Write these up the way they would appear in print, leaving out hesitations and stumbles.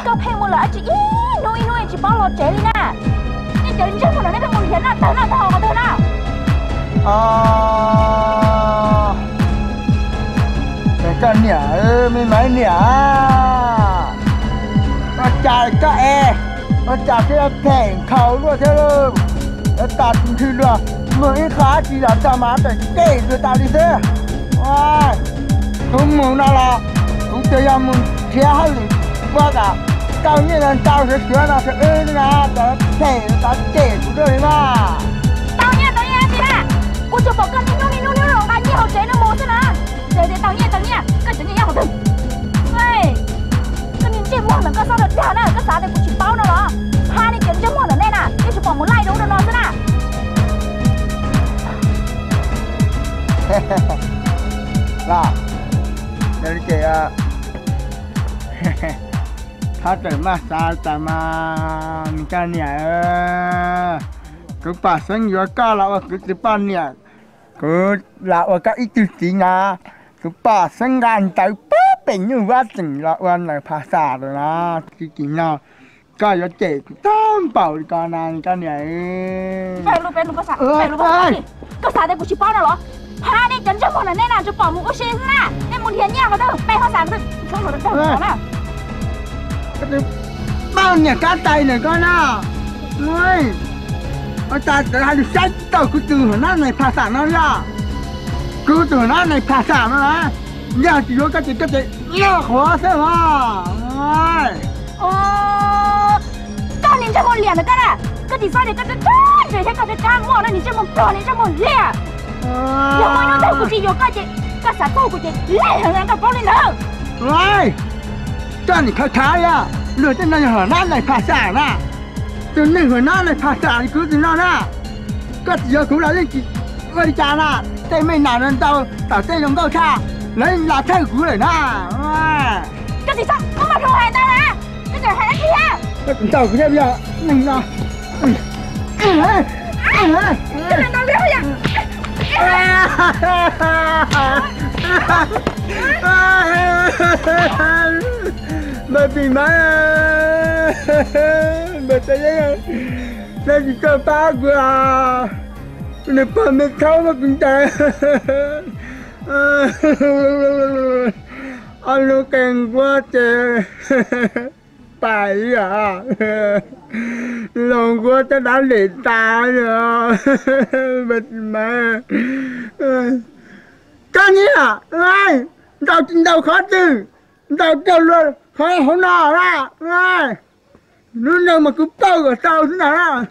cho phê một là chị nuôi chị bao lọt chế đi nè nhưng giờ trước một lần đấy một hiến là tới nào thò vào tới nào cái con nhả mấy mấy nhả nó chạy cái nó chạy cái thèn khẩu luôn thế luôn nóตัดทีละมือขาจีละจะมาแต่เก๋คือตาดิเซ่chúng muốn nào là chúng tôi要muốn贴好你我的高一人到时学那是那的配咱给出这里嘛 tao nha chị nè cô chụp vào cân đi nuôi rồi bao nhiêu chế nó một thế nè để tao nha cái chuyện gì nhau thử ê cái nhìn chim mua là cái sao được trả nè cái giá để cô chỉ bao nó đó hai này kiếm cho mua là nên à cái chụp vào một like đúng rồi nó thế nè là đây kìa他怎么啥怎么你看你cứ bà sinh nhớ cả là cứ chỉ ban nhỉ cứ là ở các ít thứ gì nha cứ bà sinh gan tới bớt bệnh như vậy chừng làวันnày phá xả rồi na chỉ nào cái giờ trẻ tam bảo con này cái này phải luôn có xả có xả đây cũng chỉ bao nào đó hai đây chấn cho một là nên là cho bỏ một cái xe ra nên một hiến nhà vào đâu bay hoa xả được không được đâu nào bao nhiêu cá tay này con nào ơi ta sẽ hay sách tàu cứ từ nó này phá sản nó ra cứ từ nó này phá sản nó là giờ chỉ có cái gì nhiều khó thế mà con nhìn cho một liền được cái này cái gì sao để cái rồi thế cái trang mua nó nhìn cho một tròn nhìn cho một liền giờ mỗi nó đâu của chị vô cái sản phẩm của chị liền hơn cái bao lên nữa rồi cho anh khai à lừa trên này hở nát này phá sản à từ này hở nát này phá sản cứ từ nó nè cái gì cũng là cái gì người cha nè tay mình nào nên tao tay giống tao cha lấy là thay cũ rồi nè cái gì sao không mà thua hai ta nè cái gì hai kia cái tao cứ bây giờ mình nào cái này tao liếu vậy bởi vì má bởi tại đây chỉ có ba của nó còn mới thấu mà cũng ta anh nó càng quá trời bài à lòng của ta đã để ta rồi bật mà cái gì à ai tao chính tao khó chứ tao kêu luôn khó không nào ra ai lúc nào mà cứ tao của tao thế nào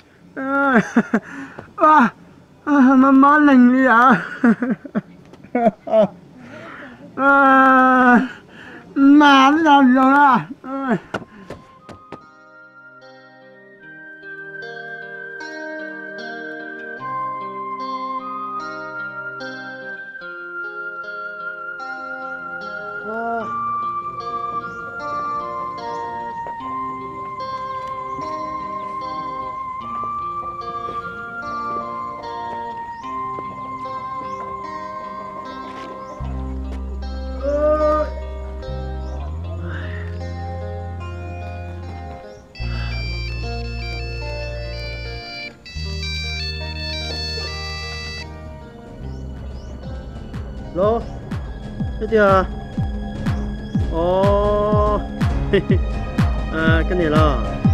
mà má lành đi à mà thế nào rồi à Lô, cái gì à? Ồ, cái này là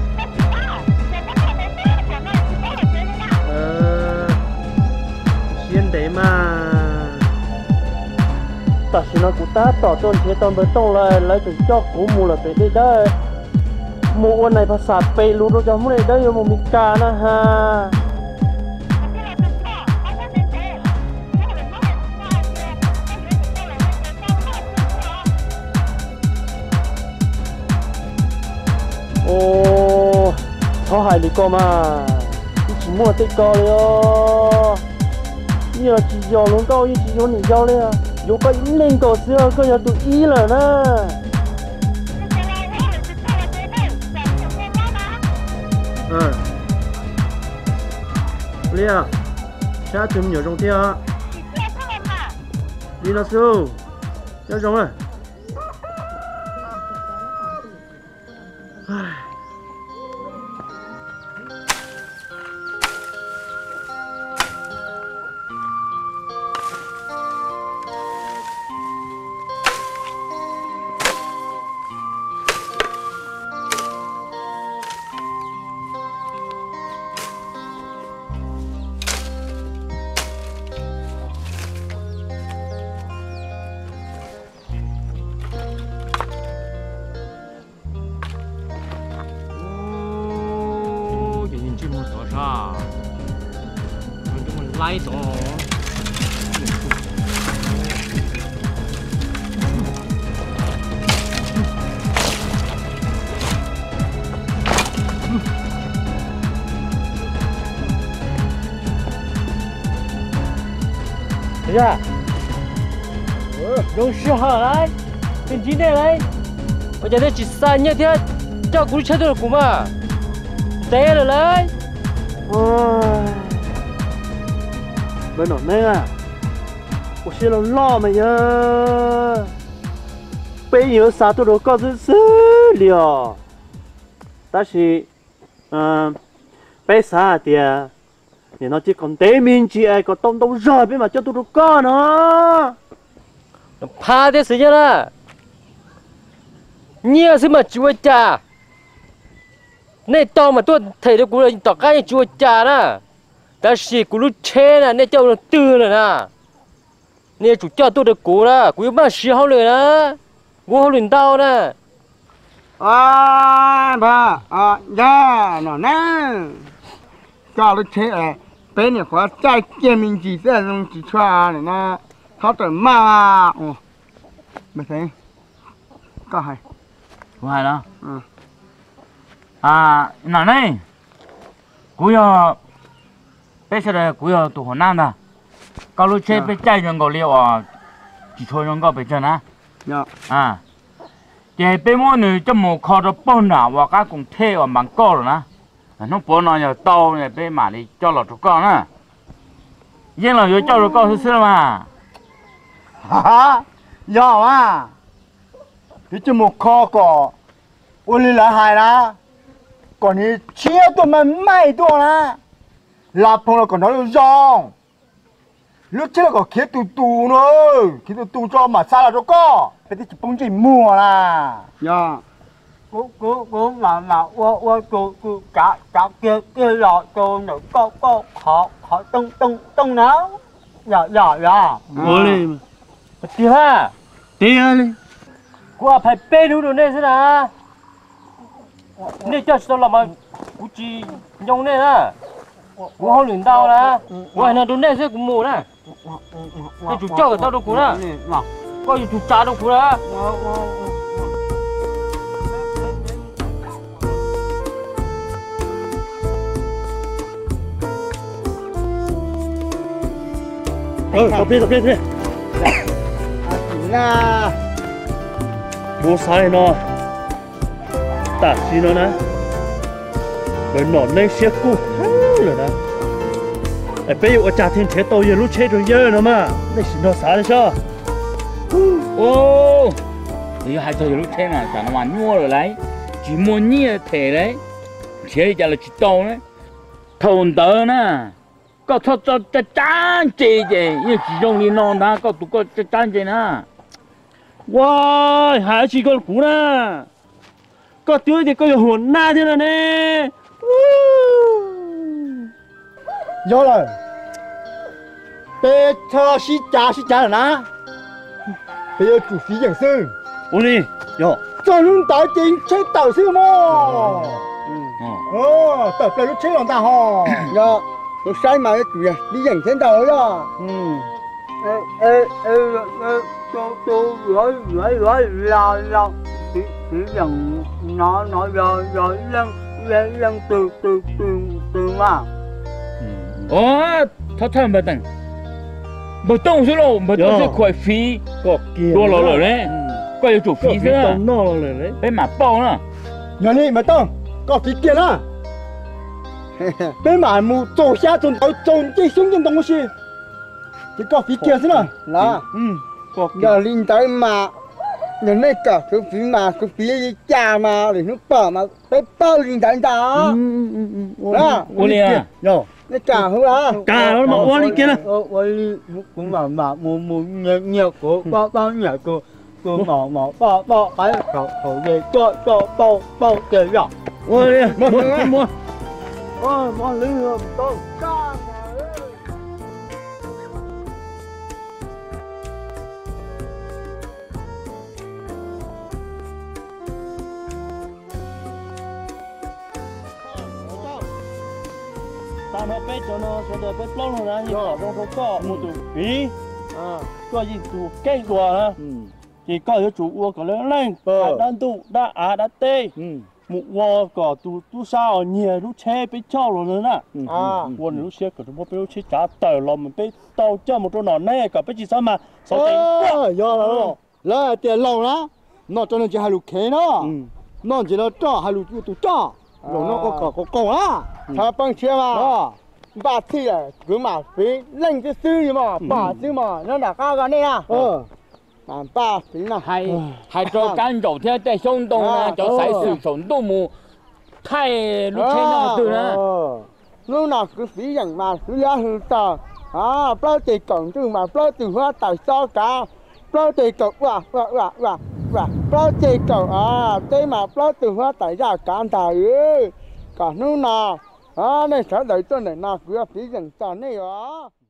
xiên đấy mà ta xin nó cũng ta tỏ trôn thế tao mới tông lại lấy từ cho cú mù là tới đây đấy mùวันnàyภาษาเปรูเราจะไม่ได้ได้ยังมีกานะฮะô tháo hải lý co mà chỉ mua tết co rồi như là chỉ giò luôn câu như chỉ giò nỉ giò đấy à dù có ý lên cổ xưa có nhà tụi ý là nè lia cha chấm nhiều trong tia đi nó sâu cho trong à 来走。等下，用手好来，跟今天来，我叫你去三日天，叫古车都古嘛，得了来。唉。 bên ở đây à,我写了那么呀，bây giờ sao tôi đâu có thứ liệu,但是，bây giờ thì, thì nó chỉ còn tế mình chỉ ai có tông tông rồi bên mà cho tôi đâu có nữa, phá thế gì đó, nhiều thứ mà chúa cha, này to mà tôi thấy được cũng là tỏ cái chúa cha đó. 但是咕噜车呢，那叫人丢了呢。那主叫多的锅了，锅嘛洗好了呢，我好轮到呢。 啊，爸啊呀，那呢，搞了车哎，被你花再见面几次东西出来了呢，他等骂啊，哦，没行，搞还， 我还了， 那呢，我要。 bây giờ cũng là tụ hồn nam đó, kalau lu chơi bây giờ những cái liệu chỉ cho những cái bây giờ nè, thì bây giờ người cho một kho đó bón nào và các cũng theo và bằng co rồi nè, nó bón nó giờ to này bây mà đi cho lọt cho con nè, riêng là cho lọt con xưa mà, ha, giờ à, thì cho một kho cỏ, ôn là hài đó, còn thì chia tụi mình mày tụi nè. Là phong là còn nói là rong, lúc trước là còn khiến tù nữa, khiến tù cho mà sao là cho có, cái thì chỉ bông chỉ mùa là, dạ, cũng là cô cả kia là cô nữa có họ tung nào, dạ, bố đi, đi ha, đi đi, cô phải bê đủ này thế nào, này cho sao là mà cô chỉ dùng này à. 我好轮到了，我还能都那些古木呢，那就叫个到都古了，我就炸都古了。走别， 那， 我啥人呢？大西了呢？bên nọ này xe cũ rồi đó, bây giờ trả tiền thế tàu giờ lúc chơi rồi giờ nữa mà, này xin nó xả đi sao? Ô, bây giờ hai tàu giờ lúc chơi này, chẳng nó mà nhua rồi đấy, chỉ muốn nhia thế đấy, chơi giờ là chỉ tàu đấy, thôn tớ nè, có cho chán chơi chứ, nhưng chỉ dùng đi non đó, có tụ có chán chơi nè, wow, hai chị con cũ nè, có tiếng thì có hồn na thế này nè. Vô rồi, bây giờ xí trả rồi nè, bây giờ chủ phí giảng sư, ôn đi, vô, cho luôn tới tiền chơi tàu sư mò, tập lại lúc chơi lòng ta hò, dạ, lúc sai mà chủ đi giảng thiên tàu đó, tôi nói là chỉ rằng nó rồi lần từ mà. Thật mà tầng, một tông số lô, một tông số khỏi phí, có kia, đua lỗ rồi đấy, có yêu chủ phí nữa, tông nó rồi đấy, bên mà bao nữa, nhà này mà tông, có phí tiền à, bên mà mu trâu xa trâu cái xuống trên đông西, chỉ có phí tiền thế nào, là, có giờ linh tới mà Nên này cả cái phí cha mà để nó bỏ mà phải bao linh thành đó. Đó. Ủa liền à? Nhờ. Nó cả không á? Cả nó mà uống đi kia nè. Ôi cũng mà muốn nhiều của bao nhiêu của mà bao cái khẩu về bao cái gì? Uống đi. Mua. Mà lừa tôi ca ta nó bé cho nó sẽ được bé plong rồi nè, nhưng mà nó có một tụ phí, có gì tụ cây quả ha, chỉ có cái chủ uo có lớn lên, đan tụ đa đa tê, một uo có tụ sao nhiều lúc xe bé cho rồi nữa nè, uo lúc xe có một bé lúc xe trả tờ lòng mình bé tàu cho một chỗ nào này cả bé chỉ sao mà sao tiền do đó là tiền lâu đó nó cho nên chỉ hai lục khé nó nó chỉ là cho hai lục tụ cho rồi nó có cổ á thà bằng chia mà bà thì là cứ mà phí lên cái sư mà bà sư mà nó đã cao cái này à làm ba phí là hay cho can dầu theo tại sông đông à cho sai sử dụng đông mù thay lúc trên nào từ nè lúc nào cứ phí rằng mà cứ ra hư tờ bao tiền cổng từ mà bao tiền hoa tại sao cả bao tiền cổng bao tiền cổng thế mà bao tiền hoa tại ra cả thầy cả lúc nào này sẽ đợi cho này nào cứ phí rằng cho này đó